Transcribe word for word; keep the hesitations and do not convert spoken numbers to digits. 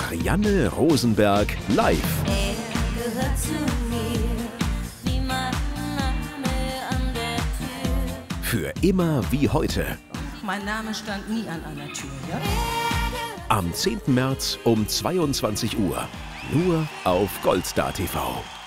Marianne Rosenberg live. Er gehört zu mir, wie mein Name an der Tür. Für immer wie heute. Mein Name stand nie an einer Tür, ja? Am zehnten März um zweiundzwanzig Uhr. Nur auf Goldstar T V.